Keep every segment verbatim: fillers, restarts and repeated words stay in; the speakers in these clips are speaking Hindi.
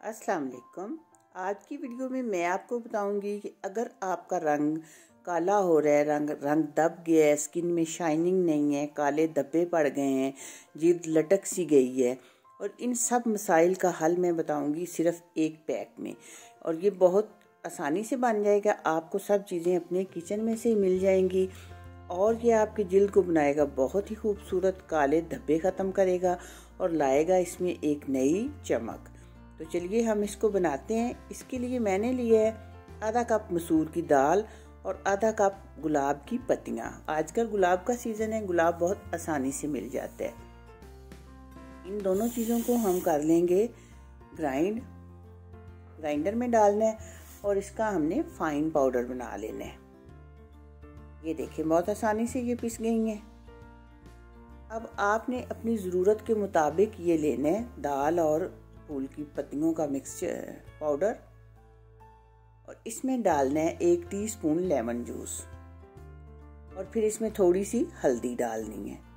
अस्सलाम वालेकुम। आज की वीडियो में मैं आपको बताऊंगी कि अगर आपका रंग काला हो रहा है, रंग रंग दब गया है, स्किन में शाइनिंग नहीं है, काले धब्बे पड़ गए हैं, जिल्द लटक सी गई है, और इन सब मसाइल का हल मैं बताऊंगी सिर्फ एक पैक में। और ये बहुत आसानी से बन जाएगा, आपको सब चीज़ें अपने किचन में से ही मिल जाएंगी और ये आपकी जिल्द को बनाएगा बहुत ही खूबसूरत, काले धब्बे ख़त्म करेगा और लाएगा इसमें एक नई चमक। तो चलिए हम इसको बनाते हैं। इसके लिए मैंने लिया है आधा कप मसूर की दाल और आधा कप गुलाब की पत्तियां। आजकल गुलाब का सीज़न है, गुलाब बहुत आसानी से मिल जाता है। इन दोनों चीज़ों को हम कर लेंगे ग्राइंड, ग्राइंडर में डालना है और इसका हमने फाइन पाउडर बना लेना है। ये देखिए बहुत आसानी से ये पिस गई हैं। अब आपने अपनी ज़रूरत के मुताबिक ये लेना है दाल और फूल की पत्तियों का मिक्सचर पाउडर, और इसमें डालना है एक टीस्पून लेमन जूस और फिर इसमें थोड़ी सी हल्दी डालनी है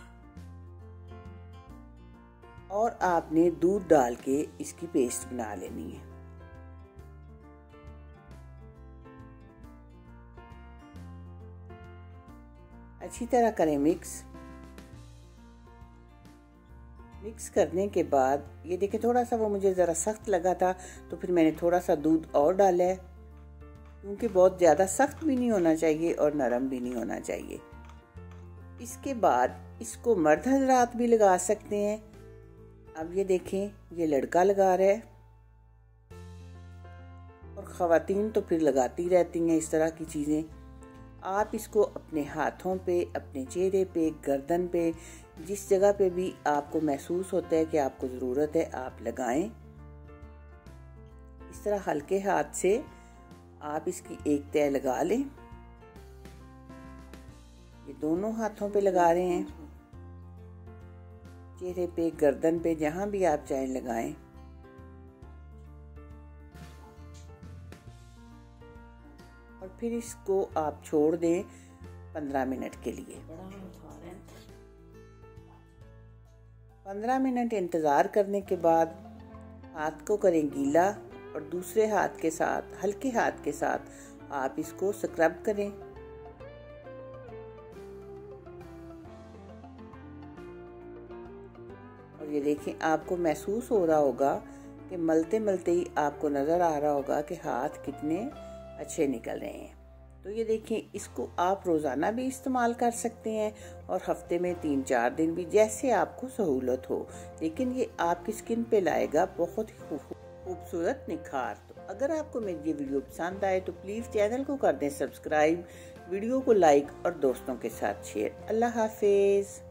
और आपने दूध डाल के इसकी पेस्ट बना लेनी है। अच्छी तरह करें मिक्स। मिक्स करने के बाद ये देखिए थोड़ा सा वो मुझे ज़रा सख्त लगा था, तो फिर मैंने थोड़ा सा दूध और डाला है, क्योंकि बहुत ज़्यादा सख्त भी नहीं होना चाहिए और नरम भी नहीं होना चाहिए। इसके बाद इसको मर्द हजरात भी लगा सकते हैं। अब ये देखें ये लड़का लगा रहा है और ख़वातीन तो फिर लगाती रहती हैं इस तरह की चीज़ें। आप इसको अपने हाथों पे, अपने चेहरे पे, गर्दन पे, जिस जगह पे भी आपको महसूस होता है कि आपको ज़रूरत है आप लगाएं। इस तरह हल्के हाथ से आप इसकी एक तह लगा लें। ये दोनों हाथों पे लगा रहे हैं, चेहरे पे, गर्दन पे, जहां भी आप चाहें लगाएं। और फिर इसको आप छोड़ दें पंद्रह मिनट के लिए। पंद्रह मिनट इंतज़ार करने के बाद हाथ को करें गीला और दूसरे हाथ के साथ, हल्के हाथ के साथ आप इसको स्क्रब करें। और ये देखें आपको महसूस हो रहा होगा कि मलते मलते ही आपको नज़र आ रहा होगा कि हाथ कितने अच्छे निकल रहे हैं। तो ये देखें इसको आप रोज़ाना भी इस्तेमाल कर सकते हैं और हफ्ते में तीन चार दिन भी, जैसे आपको सहूलत हो, लेकिन ये आपकी स्किन पे लाएगा बहुत ही खूबसूरत निखार। तो अगर आपको मेरी ये वीडियो पसंद आए तो प्लीज़ चैनल को कर दें सब्सक्राइब, वीडियो को लाइक और दोस्तों के साथ शेयर। अल्लाह हाफिज़।